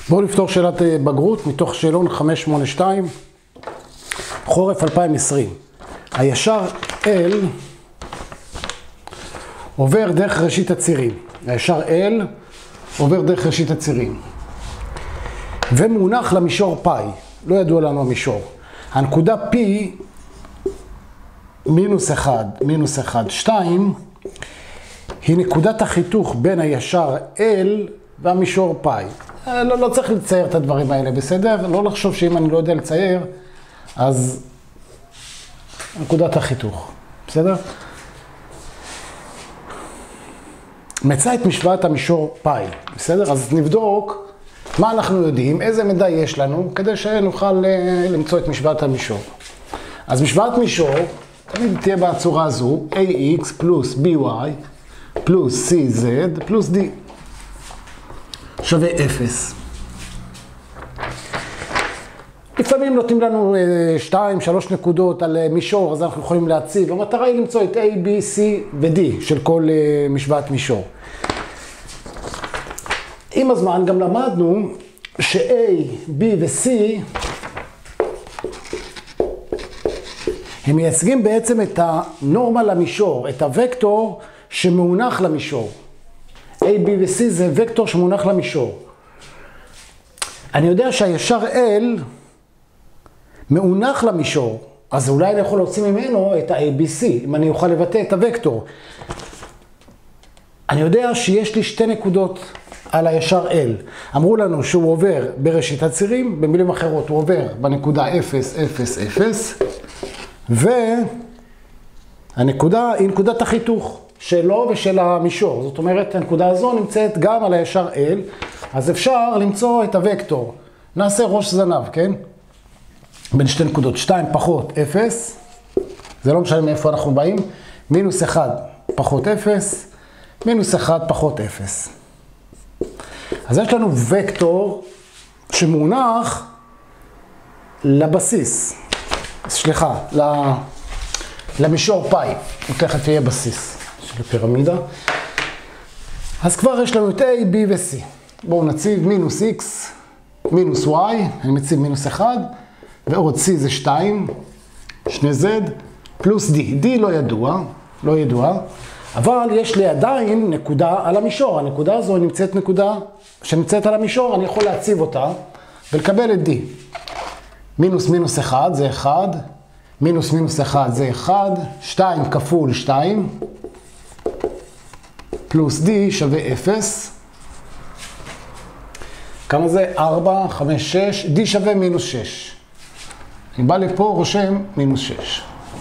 בואו לפתור שאלת בגרות מתוך שאלון 582, חורף 2020. הישר L עובר דרך ראשית הצירים. הישר L עובר דרך ראשית הצירים. ומונח למישור פאי, לא ידוע לנו המישור. הנקודה P מינוס 1, מינוס 1, 2, היא נקודת החיתוך בין הישר L והמישור פאי. לא צריך לצייר את הדברים האלה, בסדר? לא לחשוב שאם אני לא יודע לצייר, אז נקודת החיתוך, בסדר? מצא את משוואת המישור פאי, בסדר? אז נבדוק מה אנחנו יודעים, איזה מידע יש לנו, כדי שנוכל למצוא את משוואת המישור. אז משוואת מישור תמיד תהיה בצורה הזו, ax פלוס by פלוס cz פלוס d שווה 0. לפעמים נותנים לנו 2-3 נקודות על מישור, אז אנחנו יכולים להציב. המטרה היא למצוא את a, b, c ו-d של כל משוואת מישור. עם הזמן גם למדנו ש-a, b ו-c הם מייצגים בעצם את הנורמה למישור, את הוקטור שמונח למישור. A, B ו-C זה וקטור שמונח למישור. אני יודע שהישר L מאונח למישור, אז אולי אני יכול להוציא ממנו את ה-ABC, אם אני אוכל לבטא את הוקטור. אני יודע שיש לי 2 נקודות על הישר L. אמרו לנו שהוא עובר בראשית הצירים, במילים אחרות הוא עובר בנקודה 0, 0, 0, והנקודה היא נקודת החיתוך שלו ושל המישור. זאת אומרת, הנקודה הזו נמצאת גם על הישר L, אז אפשר למצוא את הוקטור. נעשה ראש זנב, כן? בין 2 נקודות, 2 פחות 0, זה לא משנה מאיפה אנחנו באים, מינוס 1 פחות 0, מינוס 1 פחות 0. אז יש לנו וקטור שמונח לבסיס, סליחה, למישור פאי, הוא תכף יהיה בסיס של הפירמידה. אז כבר יש לנו את A, B ו-C. בואו נציב מינוס X, מינוס Y, אני מציב מינוס 1, ועוד C זה 2, 2Z, פלוס D. D לא ידוע, אבל יש לי עדיין נקודה על המישור. הנקודה הזו נמצאת נקודה שנמצאת על המישור, אני יכול להציב אותה ולקבל את D. מינוס מינוס 1 זה 1, מינוס מינוס 1 זה 1, 2 כפול 2, פלוס D שווה 0. כמה זה? 4, 5, 6, D שווה מינוס 6. אני בא לפה, רושם מינוס 6.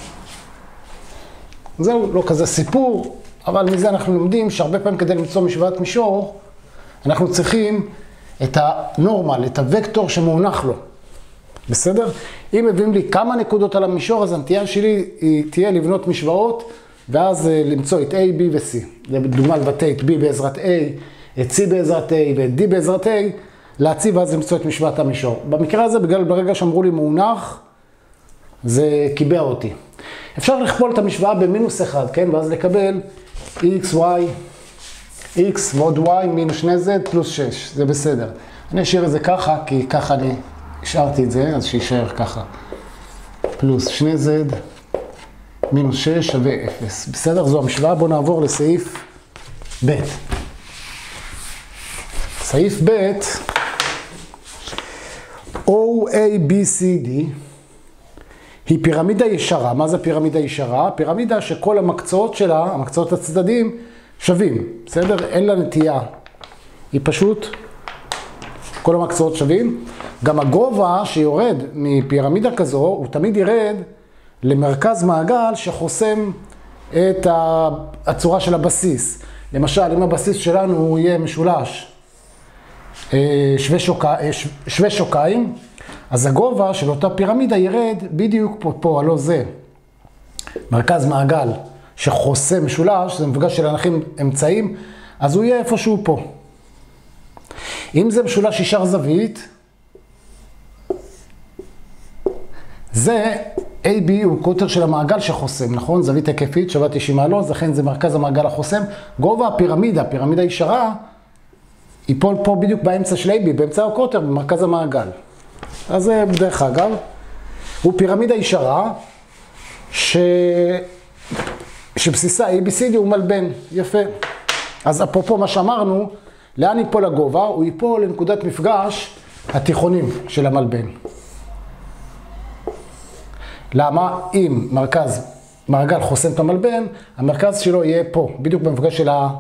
זהו, לא כזה סיפור, אבל מזה אנחנו לומדים שהרבה פעמים כדי למצוא משוואת מישור, אנחנו צריכים את הנורמל, את הוקטור שמונח לו. בסדר? אם מביאים לי כמה נקודות על המישור, אז הנטייה שלי תהיה לבנות משוואות, ואז למצוא את A, B ו-C. לדוגמה, לבטא את B בעזרת A, את C בעזרת A ואת D בעזרת A, להציב ואז למצוא את משוואת המישור. במקרה הזה, ברגע שאמרו לי מונח, זה קיבע אותי. אפשר לכפול את המשוואה במינוס 1, כן? ואז לקבל X, Y, X ועוד Y מינוס 2Z פלוס 6. זה בסדר. אני אשאיר את זה ככה, כי ככה אני השארתי את זה, אז שישאר ככה. פלוס 2Z מינוס 6 שווה 0. בסדר? זו המשוואה. בואו נעבור לסעיף ב'. סעיף ב', OABCD היא פירמידה ישרה. מה זה פירמידה ישרה? פירמידה שכל המקצועות שלה, המקצועות הצדדים, שווים. בסדר? אין לה נטייה. היא פשוט, כל המקצועות שווים. גם הגובה שיורד מפירמידה כזו, הוא תמיד ירד למרכז מעגל שחוסם את הצורה של הבסיס. למשל, אם הבסיס שלנו הוא יהיה משולש שווה שוקיים, אז הגובה של אותה פירמידה ירד בדיוק פה, הלא זה. מרכז מעגל שחוסם משולש, זה מפגש של ערכים אמצעים, אז הוא יהיה איפשהו פה. אם זה משולש ישר זווית, זה AB הוא קוטר של המעגל שחוסם, נכון? זווית היקפית שווה 90 מעלות, לכן זה מרכז המעגל החוסם. גובה הפירמידה, פירמידה ישרה, ייפול פה בדיוק באמצע של AB, באמצע הקוטר, במרכז המעגל. אז זה בדרך אגב, הוא פירמידה ישרה, שבסיסה ABCD הוא מלבן, יפה. אז אפרופו מה שאמרנו, לאן ייפול הגובה? הוא ייפול לנקודת מפגש התיכונים של המלבן. למה? אם מעגל חוסם את המלבן, המרכז שלו יהיה פה, בדיוק במפגש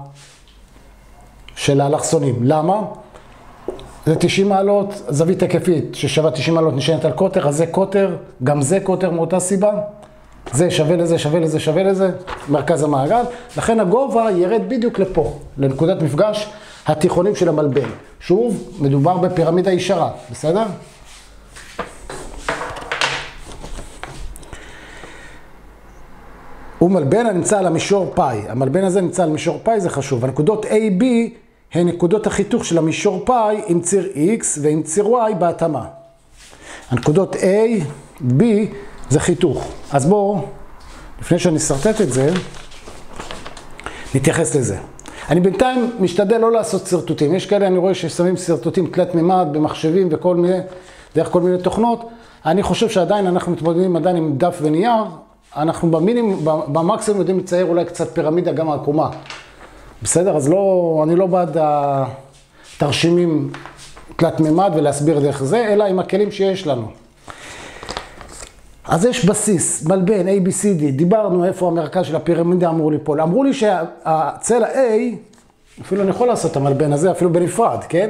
של האלכסונים. למה? זה 90 מעלות, זווית היקפית ששווה 90 מעלות נשענת על קוטר, אז זה קוטר, גם זה קוטר מאותה סיבה. זה שווה לזה, שווה לזה, שווה לזה, מרכז המעגל. לכן הגובה ירד בדיוק לפה, לנקודת מפגש התיכונים של המלבן. שוב, מדובר בפירמידה ישרה, בסדר? הוא מלבן הנמצא על המישור פאי. המלבן הזה נמצא על מישור פאי, זה חשוב. הנקודות A, B הן נקודות החיתוך של המישור פאי עם ציר X ועם ציר Y בהתאמה. הנקודות A, B זה חיתוך. אז בואו, לפני שאני אסרטט את זה, נתייחס לזה. אני בינתיים משתדל לא לעשות סרטוטים. יש כאלה, אני רואה ששמים סרטוטים תלת מימד במחשבים וכל מיני, דרך כל מיני תוכנות. אני חושב שעדיין אנחנו מתמודדים עדיין עם דף ונייר. אנחנו במקסימום יודעים לצייר אולי קצת פירמידה גם העקומה. בסדר? אז לא, אני לא בעד התרשימים תלת מימד ולהסביר דרך זה, אלא עם הכלים שיש לנו. אז יש בסיס, מלבן, ABCD, דיברנו איפה המרכז של הפירמידה אמור ליפול. אמרו לי שהצלע A, אפילו אני יכול לעשות את המלבן הזה, אפילו בנפרד, כן?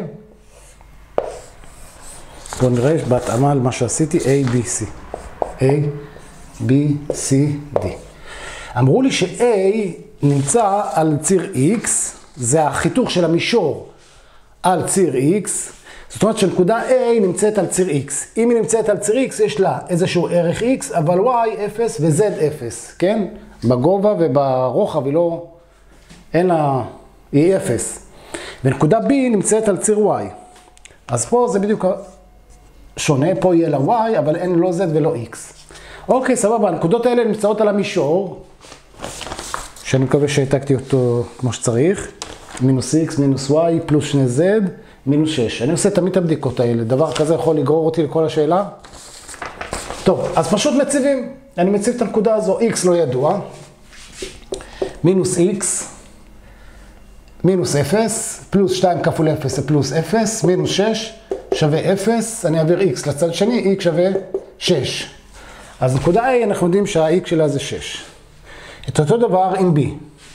בואו נראה בהתאמה על מה שעשיתי, ABC. A, B, C, D. אמרו לי ש-A נמצא על ציר X, זה החיתוך של המישור על ציר X, זאת אומרת שנקודה A נמצאת על ציר X. אם היא נמצאת על ציר X, יש לה איזשהו ערך X, אבל Y 0 ו-Z 0, כן? בגובה וברוחב היא לא, אין לה, היא 0. ונקודה B נמצאת על ציר Y. אז פה זה בדיוק שונה, פה יהיה לה Y, אבל אין לא Z ולא X. אוקיי, סבבה, הנקודות האלה נמצאות על המישור, שאני מקווה שהעתקתי אותו כמו שצריך, מינוס X, מינוס Y, פלוס 2Z, מינוס 6. אני עושה תמיד את הבדיקות האלה. דבר כזה יכול לגרור אותי לכל השאלה. טוב, אז פשוט מציבים. אני מציב את הנקודה הזו. X לא ידוע. מינוס X, מינוס 0, פלוס 2 כפול 0 זה פלוס 0, מינוס 6 שווה 0. אני אעביר X לצד שני, X שווה 6. אז נקודה A, אנחנו יודעים שה-X שלה זה 6. את אותו דבר עם B.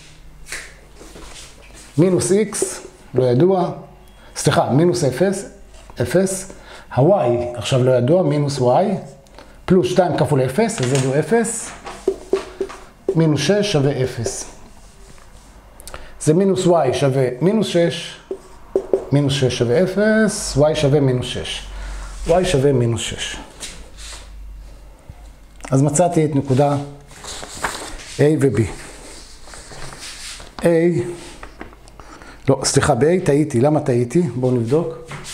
מינוס X, לא ידוע. סליחה, מינוס 0, 0. ה-Y עכשיו לא ידוע, מינוס Y. פלוס 2 כפול 0, אז זה ידוע 0. מינוס 6 שווה 0. זה מינוס Y שווה מינוס 6. מינוס 6 שווה 0. Y שווה מינוס 6. Y שווה מינוס 6. אז מצאתי את נקודה A ו-B. A, לא, סליחה, ב-A טעיתי. למה טעיתי? בואו נבדוק.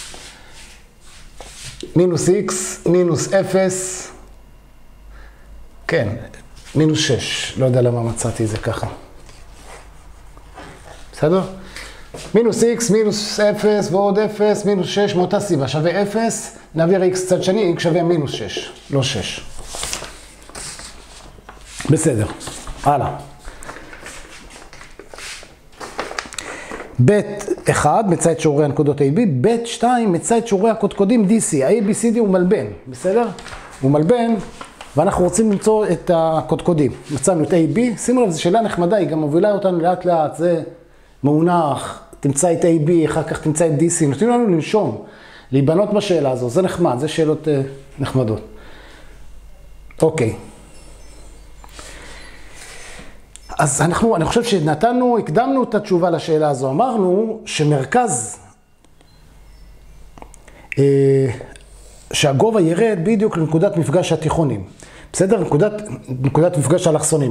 מינוס X, מינוס 0, כן, מינוס 6. לא יודע למה מצאתי את זה ככה. בסדר? מינוס X, מינוס 0 ועוד 0, מינוס 6, מאותה סיבה, שווה 0. נעביר X צד שני, X שווה מינוס 6, לא 6. בסדר, הלאה. ב1 מצא את שיעורי הנקודות AB, ב2 מצא את שיעורי הקודקודים DC. ה-ABCD הוא מלבן, בסדר? הוא מלבן, ואנחנו רוצים למצוא את הקודקודים. מצאנו את AB, שימו לב, זו שאלה נחמדה, היא גם מובילה אותנו לאט לאט, זה מונח, תמצא את AB, אחר כך תמצא את DC, נותנים לנו לנשום, להיבנות בשאלה הזו, זה נחמד, זה שאלות נחמדות. אוקיי. אז אני חושב שנתנו, הקדמנו את התשובה לשאלה הזו. אמרנו שמרכז, שהגובה ירד בדיוק לנקודת מפגש התיכונים. בסדר? נקודת מפגש האלכסונים.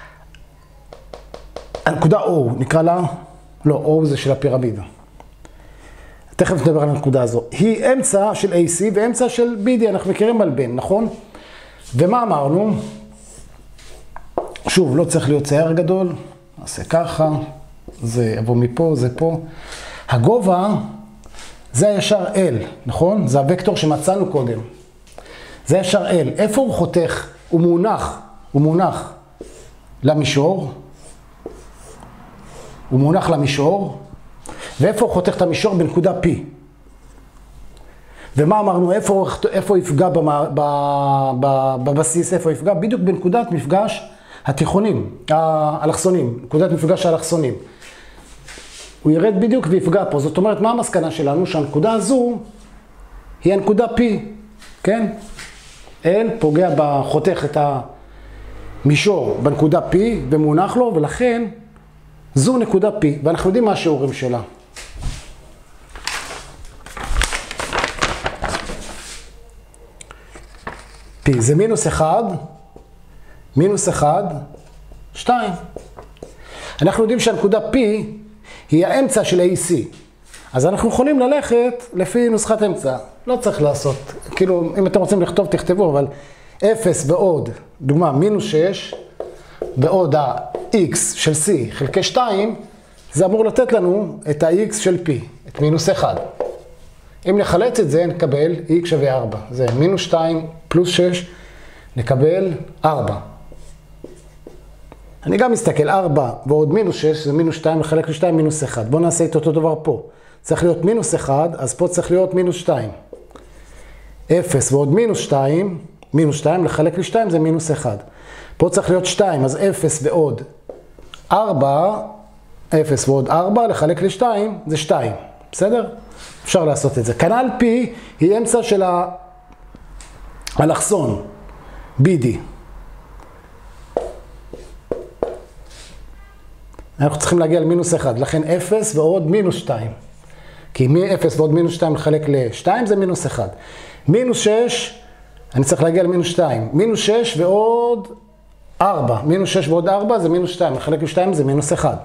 הנקודה O, נקרא לה, לא, O זה של הפירמידה. תכף נדבר על הנקודה הזו. היא אמצע של AC ואמצע של BD, אנחנו מכירים מלבן, נכון? ומה אמרנו? שוב, לא צריך להיות צייר גדול, נעשה ככה, זה יבוא מפה, זה פה. הגובה זה הישר L, נכון? זה הוקטור שמצאנו קודם. זה הישר L. איפה הוא חותך? הוא מונח למישור. הוא מונח למישור. ואיפה הוא חותך את המישור? בנקודה P. ומה אמרנו? איפה יפגע בבסיס? איפה יפגע? בדיוק בנקודת מפגש התיכונים, האלכסונים. נקודת מפגש האלכסונים. הוא ירד בדיוק ויפגע פה. זאת אומרת, מה המסקנה שלנו? שהנקודה הזו היא הנקודה P, כן? L פוגע בחותך את המישור בנקודה P ומונח לו, ולכן זו נקודה P, ואנחנו יודעים מה השיעורים שלה. P זה מינוס 1, 2. אנחנו יודעים שהנקודה P היא האמצע של AC. אז אנחנו יכולים ללכת לפי נוסחת אמצע. לא צריך לעשות, כאילו, אם אתם רוצים לכתוב, תכתבו, אבל 0 ועוד, דוגמה, מינוס 6, ועוד ה-X של C חלקי 2, זה אמור לתת לנו את ה-X של P, את מינוס 1. אם נחלץ את זה, נקבל X שווה 4. זה מינוס 2 פלוס 6, נקבל 4. אני גם מסתכל, 4 ועוד מינוס 6, זה מינוס 2 לחלק ל-2, מינוס 1. בואו נעשה את אותו דבר פה. צריך להיות מינוס 1, אז פה צריך להיות מינוס 2. 0 ועוד מינוס 2, מינוס 2 לחלק ל-2 זה מינוס 1. פה צריך להיות 2, אז 0 ועוד 4, 0 ועוד 4 לחלק ל-2 זה 2. בסדר? אפשר לעשות את זה. כנ"ל P היא אמצע של האלכסון, BD. אנחנו צריכים להגיע למינוס 1, לכן 0 ועוד מינוס 2. כי מ-0 ועוד מינוס 2 לחלק ל-2 זה מינוס 1. מינוס 6, אני צריך להגיע למינוס 2. מינוס 6 ועוד 4. מינוס 6 ועוד 4 זה מינוס 2, לחלק ל-2 זה מינוס 1.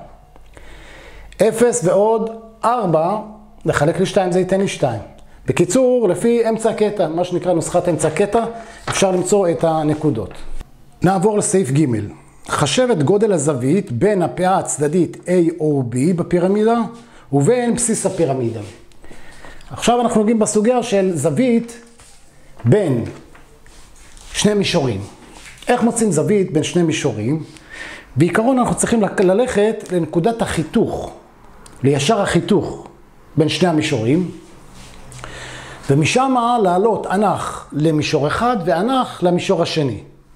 0 ועוד 4 לחלק ל-2 זה ייתן לי 2. בקיצור, לפי אמצע קטע, מה שנקרא נוסחת אמצע קטע, אפשר למצוא את הנקודות. נעבור לסעיף ג'. חשב את גודל הזווית בין הפאה הצדדית A או B בפירמידה ובין בסיס הפירמידה. עכשיו אנחנו נוגעים בסוגיה של זווית בין שני מישורים. איך מוצאים זווית בין שני מישורים? בעיקרון אנחנו צריכים ללכת לנקודת החיתוך, לישר החיתוך בין שני המישורים, ומשם לעלות אנך למישור אחד ואנך למישור השני.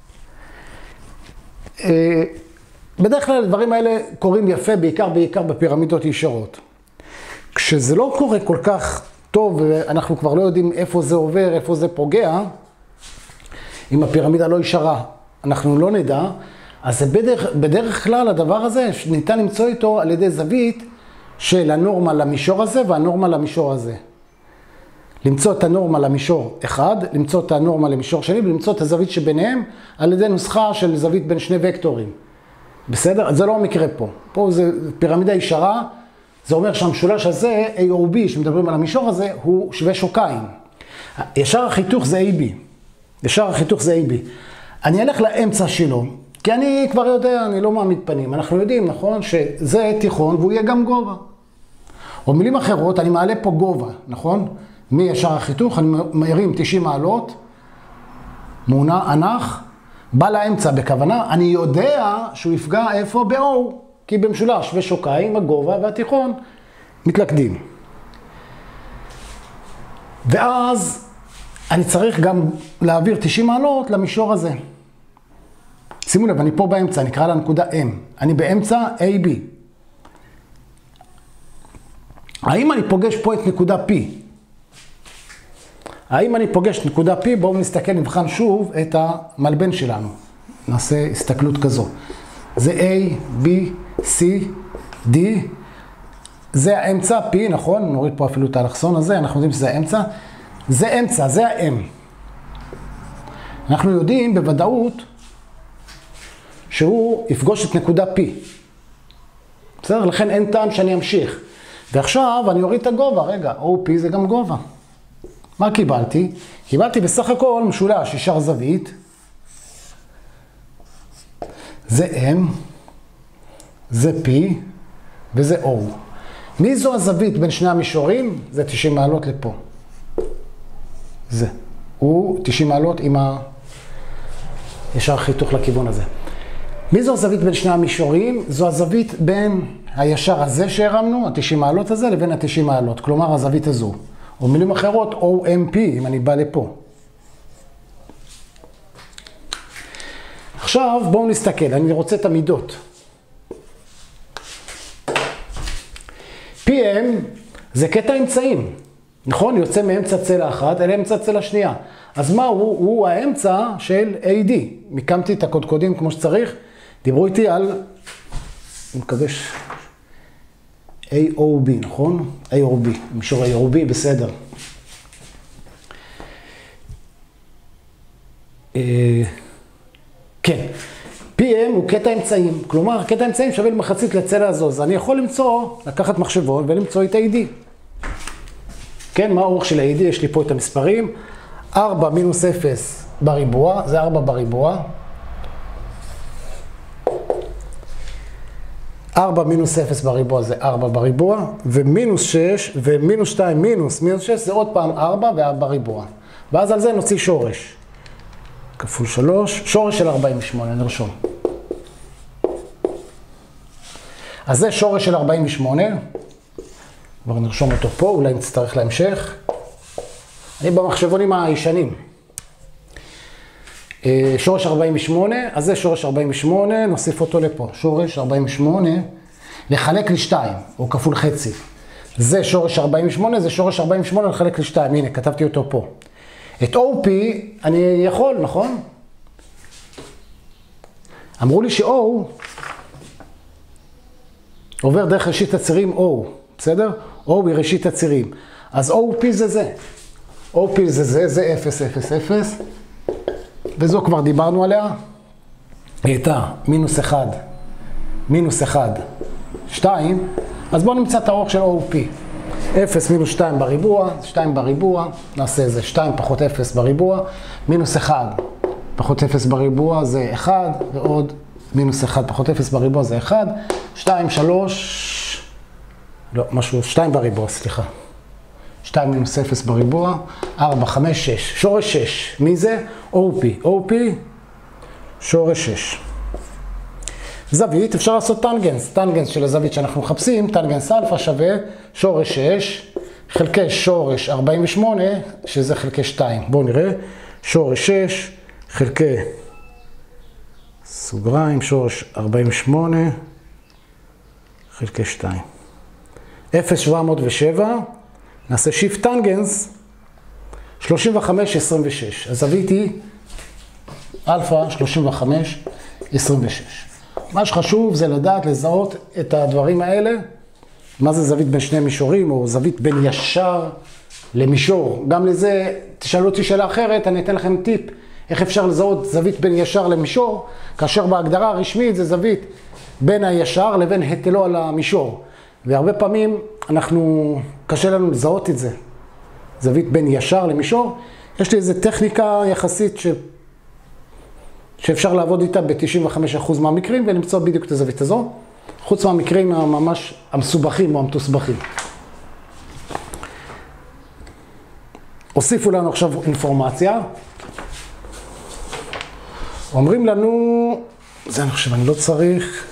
בדרך כלל הדברים האלה קורים יפה, בעיקר בפירמידות ישרות. כשזה לא קורה כל כך טוב, ואנחנו כבר לא יודעים איפה זה עובר, איפה זה פוגע, אם הפירמידה לא ישרה, אנחנו לא נדע, אז בדרך כלל הדבר הזה ניתן למצוא איתו על ידי זווית של הנורמה למישור הזה והנורמה למישור הזה. למצוא את הנורמה למישור אחד, למצוא את הנורמה למישור שני, ולמצוא את הזווית שביניהם על ידי נוסחה של זווית בין שני וקטורים. בסדר? זה לא המקרה פה. פה זה פירמידה ישרה, זה אומר שהמשולש הזה, A או B, שמדברים על המישור הזה, הוא שווה שוקיים. ישר החיתוך זה AB. ישר החיתוך זה AB. אני אלך לאמצע שלו, כי אני כבר יודע, אני לא מעמיד פנים. אנחנו יודעים, נכון, שזה תיכון והוא יהיה גם גובה. או מילים אחרות, אני מעלה פה גובה, נכון? מישר החיתוך, אני מרים 90 מעלות, מעונה אנך, בא לאמצע בכוונה, אני יודע שהוא יפגע איפה ב-O, כי במשולש ושוקיים, הגובה והתיכון מתלכדים. ואז אני צריך גם להעביר 90 מעלות למישור הזה. שימו לב, אני פה באמצע, אני אקרא לנקודה M. אני באמצע AB. האם אני פוגש פה את נקודה P? האם אני פוגש את נקודה P? בואו נסתכל, נבחן שוב את המלבן שלנו. נעשה הסתכלות כזו. זה A, B, C, D. זה האמצע P, נכון? נוריד פה אפילו את האלכסון הזה, אנחנו יודעים שזה האמצע. זה אמצע, זה ה-M. אנחנו יודעים בוודאות שהוא יפגוש את נקודה P. בסדר? לכן אין טעם שאני אמשיך. ועכשיו אני אוריד את הגובה, רגע, OP זה גם גובה. מה קיבלתי? קיבלתי בסך הכל משולש ישר זווית. זה M, זה P וזה O. מי זו הזווית בין שני המישורים? זה 90 מעלות לפה. זה. הוא 90 מעלות עם ישר חיתוך לכיוון הזה. מי זו הזווית בין שני המישורים? זו הזווית בין הישר הזה שהרמנו, ה-90 מעלות הזה, לבין ה-90 מעלות. כלומר, הזווית הזו. או מילים אחרות, OMP, אם אני בא לפה. עכשיו, בואו נסתכל. אני רוצה את המידות. PM זה קטע אמצעים. נכון? יוצא מאמצע צלע אחת אל אמצע צלע שנייה. אז מה הוא? הוא האמצע של AD. מיקמתי את הקודקודים כמו שצריך. דיברו איתי על, אני מקווה AOB, נכון? AOB, מישור AOB, בסדר. כן. PM הוא קטע אמצעים. כלומר, קטע אמצעים שווה למחצית לצלע הזו. אז אני יכול לקחת מחשבון ולמצוא את AD. כן, מה האורך של ה-AD? יש לי פה את המספרים. 4 מינוס 0 בריבוע, זה 4 בריבוע. 4 מינוס 0 בריבוע זה 4 בריבוע, ומינוס 6, ומינוס 2 מינוס 6 זה עוד פעם 4 ו4 בריבוע. ואז על זה נוציא שורש. כפול 3, שורש של 48, נרשום. אז זה שורש של 48. כבר נרשום אותו פה, אולי נצטרך להמשך. אני במחשבונים הישנים. שורש 48, אז זה שורש 48, נוסיף אותו לפה. שורש 48, לחלק ל2, או כפול חצי. זה שורש 48, זה שורש 48 לחלק ל2. הנה, כתבתי אותו פה. את OP אני יכול, נכון? אמרו לי ש-O עובר דרך ראשית הצירים O, בסדר? O היא ראשית הצירים. אז OP זה זה. OP זה 0, 0, 0. וזו כבר דיברנו עליה. היא הייתה מינוס 1, מינוס 1, 2. אז בואו נמצא את האורך של OP. 0 מינוס 2 בריבוע, 2 בריבוע, נעשה איזה 2 פחות 0 בריבוע, מינוס 1 פחות 0 בריבוע זה 1, ועוד מינוס 1 פחות 0 בריבוע זה 1, 2, 3, לא, משהו, 2 בריבוע, סליחה. 2 מינוס 0 בריבוע, 4, 5, 6, שורש 6, מי זה? OP, OP, שורש 6. זווית, אפשר לעשות טנגנס, טנגנס של הזווית שאנחנו מחפשים, טנגנס אלפא שווה שורש 6, חלקי שורש 48, שזה חלקי 2. בואו נראה, שורש 6, חלקי סוגריים, שורש 48, חלקי 2. 0,707, נעשה שיפט טנגנס, 35, 26. הזווית היא אלפא 35, 26. מה שחשוב זה לדעת לזהות את הדברים האלה, מה זה זווית בין שני מישורים, או זווית בין ישר למישור. גם לזה, תשאלו אותי שאלה אחרת, אני אתן לכם טיפ, איך אפשר לזהות זווית בין ישר למישור, כאשר בהגדרה הרשמית זה זווית בין הישר לבין היטלו על המישור. והרבה פעמים קשה לנו לזהות את זה, זווית בין ישר למישור. יש לי איזו טכניקה יחסית שאפשר לעבוד איתה ב-95% מהמקרים ולמצוא בדיוק את הזווית הזו, חוץ מהמקרים הממש המסובכים או המתוסבכים. הוסיפו לנו עכשיו אינפורמציה. אומרים לנו, זה אני חושב, אני לא צריך,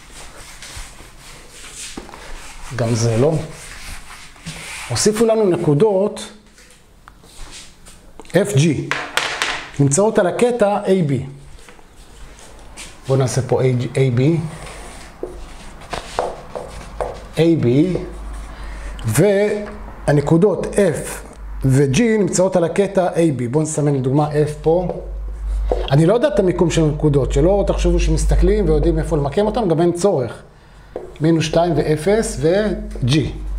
גם זה לא. הוסיפו לנו נקודות FG, נמצאות על הקטע AB. בואו נעשה פה AB, והנקודות F ו-G נמצאות על הקטע AB. בואו נסמן לדוגמה F פה. אני לא יודע את המיקום של הנקודות, שלא תחשבו שמסתכלים ויודעים איפה למקם אותם, גם אין צורך. מינוס 2 ו-0 ו-G.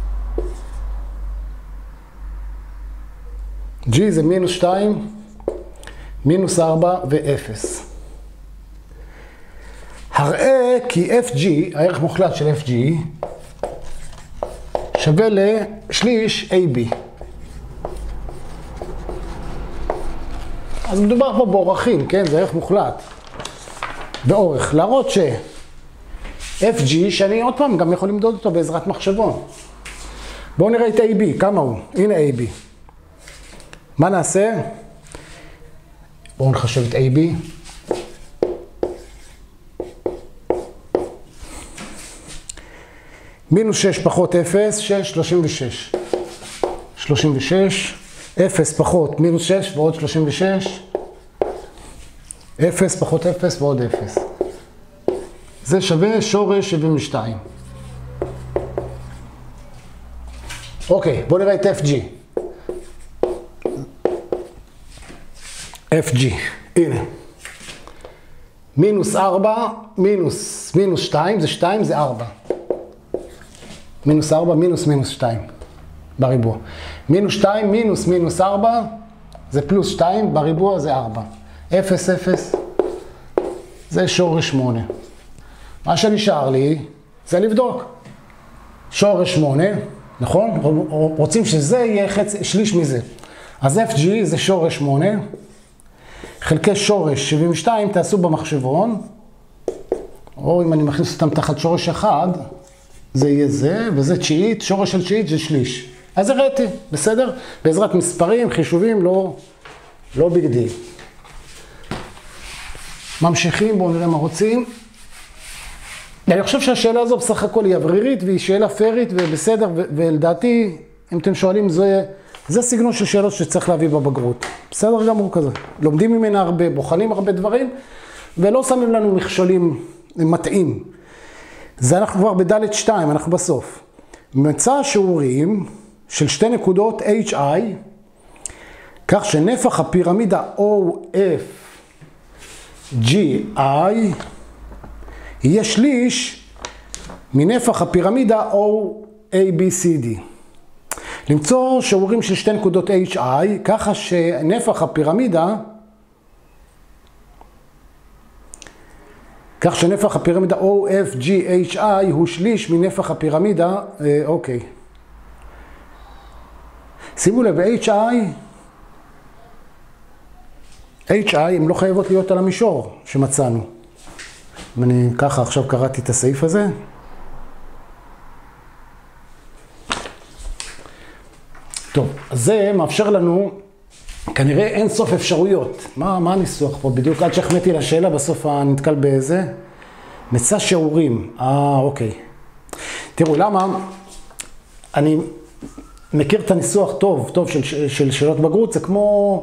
G זה מינוס 2, מינוס 4 ו-0. הראה כי FG, הערך מוחלט של FG, שווה לשליש AB. אז מדובר פה באורכים, כן? זה ערך מוחלט. באורך. להראות ש-FG, שאני עוד פעם גם יכול למדוד אותו בעזרת מחשבון. בואו נראה את AB, כמה הוא? הנה AB. מה נעשה? בואו נחשב את AB. מינוס 6 פחות 0, 6, 36. 36, 0 פחות מינוס 6 ועוד 36. 0 פחות 0 ועוד 0. זה שווה שורש 72. אוקיי, בואו נראה את FG. FG, הנה. מינוס 4, מינוס 2, זה 2, זה 4. מינוס 4, מינוס 2, בריבוע. מינוס 2, מינוס 4, זה פלוס 2, בריבוע זה 4. 0, 0, זה שורש 8. מה שנשאר לי, זה לבדוק. שורש 8, נכון? רוצים שזה יהיה שליש מזה. אז FG זה שורש 8, חלקי שורש 72, תעשו במחשבון, או אם אני מכניס אותם תחת שורש 1, זה יהיה זה, וזה תשיעית, שורש של תשיעית זה שליש. אז הראיתי, בסדר? בעזרת מספרים, חישובים, לא ביג דיל. ממשיכים, בואו נראה מה רוצים. אני חושב שהשאלה הזו בסך הכל היא אוורירית, והיא שאלה פיירית ובסדר, ולדעתי, אם אתם שואלים, זה סגנון של שאלות שצריך להביא בבגרות. בסדר גמור כזה. לומדים ממנה הרבה, בוחנים הרבה דברים, ולא שמים לנו מכשולים מטעים. זה אנחנו כבר בדלת 2, אנחנו בסוף. מצא שיעורים של שתי נקודות HI, כך שנפח הפירמידה OFGI יהיה שליש מנפח הפירמידה OABCD. למצוא שיעורים של שתי נקודות HI, ככה שנפח הפירמידה, OFGHI הוא שליש מנפח הפירמידה, אוקיי. שימו לב, HI הם לא חייבות להיות על המישור שמצאנו. אני ככה עכשיו קראתי את הסעיף הזה. טוב, אז זה מאפשר לנו כנראה אין סוף אפשרויות. מה הניסוח פה בדיוק? עד שהחמאתי לשאלה, בסוף נתקל באיזה. מצא שיעורים. אוקיי. תראו, למה? אני מכיר את הניסוח טוב של שאלות בגרות, זה כמו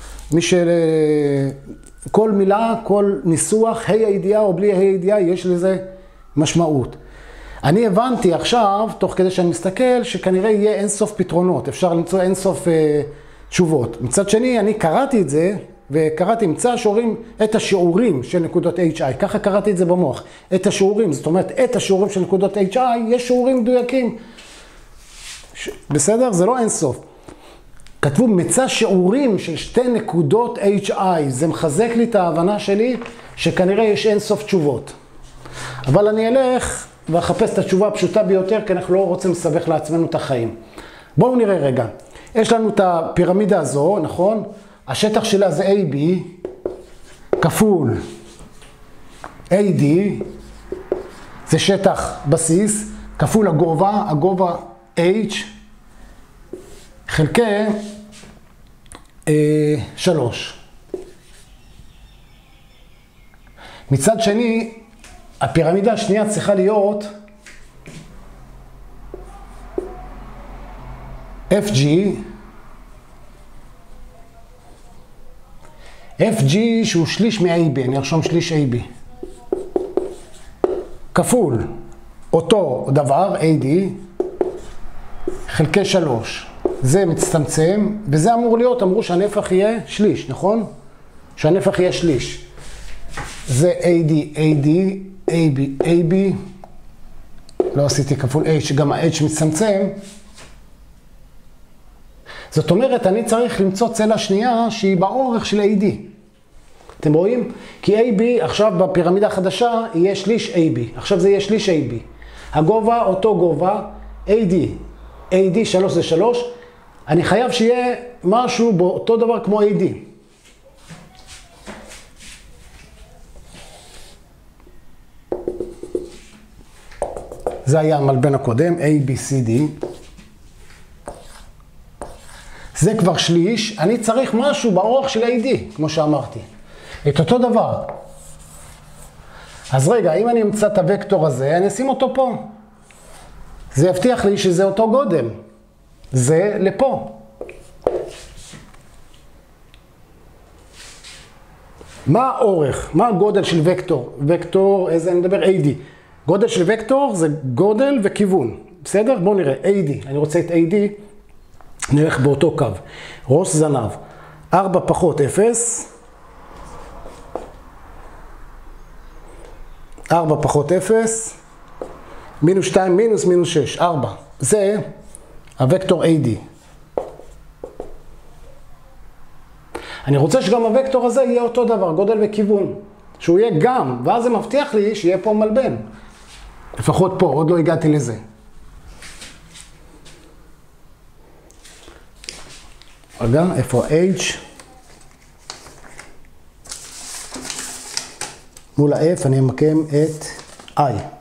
כל מילה, כל ניסוח, ה' הידיעה או בלי ה' הידיעה, יש לזה משמעות. אני הבנתי עכשיו, תוך כדי שאני מסתכל, שכנראה יהיה אין סוף פתרונות, אפשר למצוא אין סוף תשובות. מצד שני, אני קראתי את זה, וקראתי מצא שיעורים, את השיעורים של נקודות HI, ככה קראתי את זה במוח, את השיעורים, זאת אומרת, את השיעורים של נקודות HI, יש שיעורים מדויקים. בסדר? זה לא אין סוף. כתבו מצא שיעורים של שתי נקודות HI, זה מחזק לי את ההבנה שלי, שכנראה יש אין סוף תשובות. אבל אני אלך ואחפש את התשובה הפשוטה ביותר, כי אנחנו לא רוצים לסבך לעצמנו את החיים. בואו נראה רגע. יש לנו את הפירמידה הזו, נכון? השטח שלה זה AB, כפול AD, זה שטח בסיס, כפול הגובה H, חלקי 3. מצד שני, הפירמידה השנייה צריכה להיות FG שהוא שליש מ-AB, אני ארשום שליש AB. כפול אותו דבר, AD, חלקי 3. זה מצטמצם, וזה אמור להיות, אמרו שהנפח יהיה שליש, נכון? שהנפח יהיה שליש. זה AD, AD, AB, AB, לא עשיתי כפול H, גם ה-H מצטמצם. זאת אומרת, אני צריך למצוא צלע שנייה שהיא באורך של AD. אתם רואים? כי AB עכשיו בפירמידה החדשה יהיה שליש AB. עכשיו זה יהיה שליש AB. הגובה אותו גובה, AD. AD 3 זה 3. אני חייב שיהיה משהו באותו דבר כמו AD. זה היה המלבן הקודם, ABCD. זה כבר שליש, אני צריך משהו באורך של AD, כמו שאמרתי. את אותו דבר. אז רגע, אם אני אמצא את הוקטור הזה, אני אשים אותו פה. זה יבטיח לי שזה אותו גודל. זה לפה. מה האורך? מה הגודל של וקטור? וקטור, איזה אני מדבר? AD. גודל של וקטור זה גודל וכיוון. בסדר? בואו נראה. AD. אני רוצה את AD. נלך באותו קו. ראש זנב. 4 פחות 0. 4 פחות 0. מינוס 2 מינוס 6. 4. זה הוקטור AD. אני רוצה שגם הוקטור הזה יהיה אותו דבר, גודל וכיוון. שהוא יהיה גם, ואז זה מבטיח לי שיהיה פה מלבן. לפחות פה, עוד לא הגעתי לזה. רגע, איפה H? מול ה-F אני אמקם את I.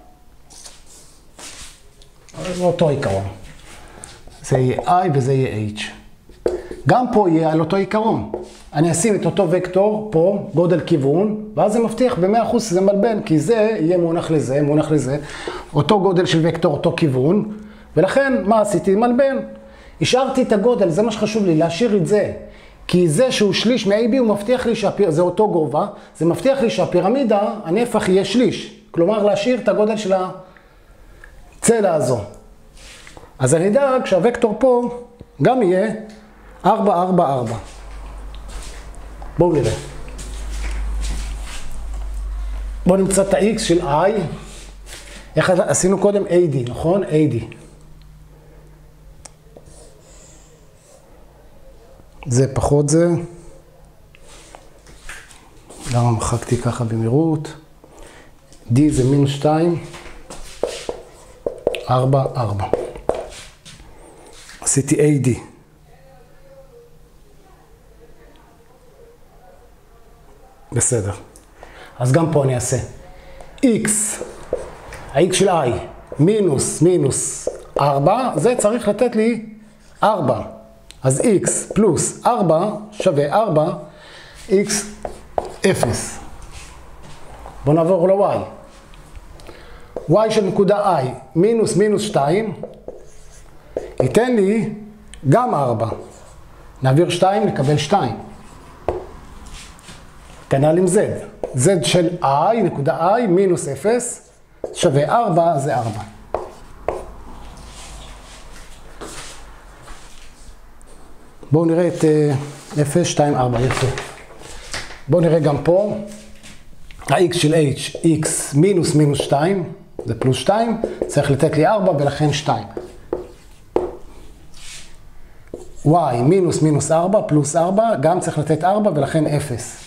זה אותו עיקרון. זה יהיה I וזה יהיה H. גם פה יהיה על אותו עיקרון. אני אשים את אותו וקטור פה, גודל כיוון, ואז זה מבטיח ב-100% שזה מלבן, כי זה יהיה מונח לזה, מונח לזה, אותו גודל של וקטור, אותו כיוון, ולכן מה עשיתי? מלבן. השארתי את הגודל, זה מה שחשוב לי, להשאיר את זה. כי זה שהוא שליש מ-AB, הוא מבטיח לי זה אותו גובה, זה מבטיח לי שהפירמידה, הנפח יהיה שליש. כלומר, להשאיר את הגודל של הצלע הזו. אז אני אדאג שהוקטור פה גם יהיה 4, 4, 4. בואו נראה. בואו נמצא את ה-X של I. איך עשינו קודם? AD, נכון? AD. זה פחות זה. למה מחקתי ככה במהירות? D זה מינוס 2. 4, 4. עשיתי AD. בסדר. אז גם פה אני אעשה. X, ה-X של I, מינוס 4, זה צריך לתת לי 4. אז X פלוס 4 שווה 4, X 0. בואו נעבור ל-Y. Y של נקודה I, מינוס 2, ייתן לי גם 4. נעביר 2, נקבל 2. כנ"ל עם Z. Z של I, נקודה I, מינוס 0, שווה 4, זה 4. בואו נראה את 0, 2, 4, יפה. בואו נראה גם פה. ה-X של H, X מינוס 2, זה פלוס 2, צריך לתת לי 4 ולכן 2. Y מינוס 4 פלוס 4, גם צריך לתת 4 ולכן 0.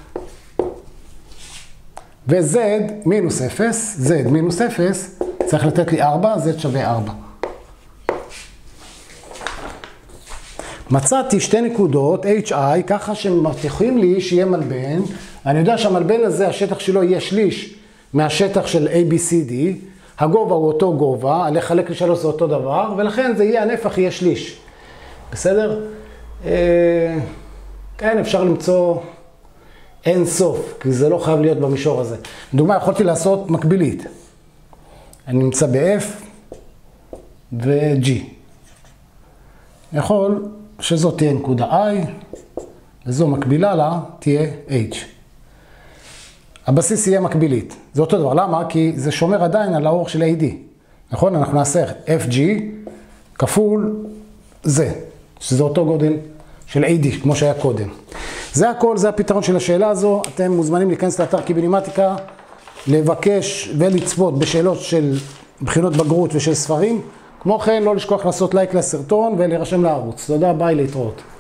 ו-Z מינוס 0, Z מינוס 0, צריך לתת לי 4, Z שווה 4. מצאתי שתי נקודות, HI, ככה שמבטיחים לי שיהיה מלבן. אני יודע שהמלבן הזה, השטח שלו יהיה שליש מהשטח של ABCD. הגובה הוא אותו גובה, לחלק לשלוש זה אותו דבר, ולכן זה יהיה, הנפח יהיה שליש. בסדר? כן, אפשר למצוא אין סוף, כי זה לא חייב להיות במישור הזה. לדוגמה, יכולתי לעשות מקבילית. אני נמצא ב-F ו-G. יכול שזאת תהיה נקודה I, וזו מקבילה לה תהיה H. הבסיס יהיה מקבילית. זה אותו דבר. למה? כי זה שומר עדיין על האורך של AD. נכון? אנחנו נעשה FG כפול זה, שזה אותו גודל של AD, כמו שהיה קודם. זה הכל, זה הפתרון של השאלה הזו. אתם מוזמנים להיכנס לאתר קיבינימטיקה, לבקש ולצפות בשאלות של בחינות בגרות ושל ספרים. כמו כן, לא לשכוח לעשות לייק לסרטון ולהירשם לערוץ. תודה, ביי, להתראות.